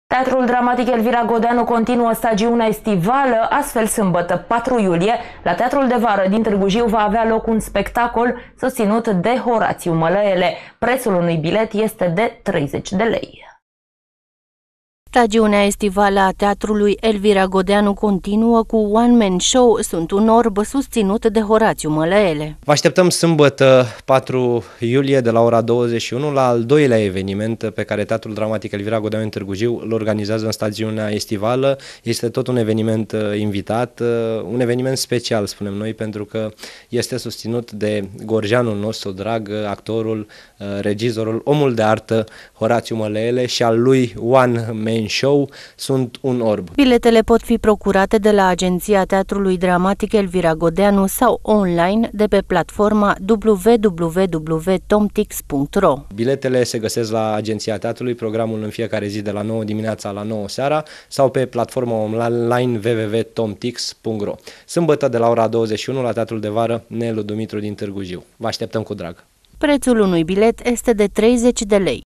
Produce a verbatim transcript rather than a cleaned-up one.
Teatrul Dramatic Elvira Godeanu continuă stagiunea estivală, astfel sâmbătă patru iulie, la Teatrul de Vară din Târgu Jiu va avea loc un spectacol susținut de Horațiu Mălăele. Prețul unui bilet este de treizeci de lei. Stagiunea estivală a Teatrului Elvira Godeanu continuă cu One Man Show, Sunt un orb, susținut de Horațiu Mălăele. Vă așteptăm sâmbătă patru iulie de la ora douăzeci și unu la al doilea eveniment pe care Teatrul Dramatic Elvira Godeanu în Târgu Jiu îl organizează în stagiunea estivală. Este tot un eveniment invitat, un eveniment special, spunem noi, pentru că este susținut de gorjeanul nostru drag, actorul, regizorul, omul de artă Horațiu Mălăele și al lui One Man Show, Sunt un orb. Biletele pot fi procurate de la Agenția Teatrului Dramatic Elvira Godeanu sau online de pe platforma w w w punct tomtix punct ro. Biletele se găsesc la Agenția Teatrului, programul în fiecare zi de la nouă dimineața la nouă seara sau pe platforma online w w w punct tomtix punct ro. Sâmbătă de la ora douăzeci și unu la Teatrul de Vară Nelu Dumitru din Târgu Jiu. Vă așteptăm cu drag! Prețul unui bilet este de treizeci de lei.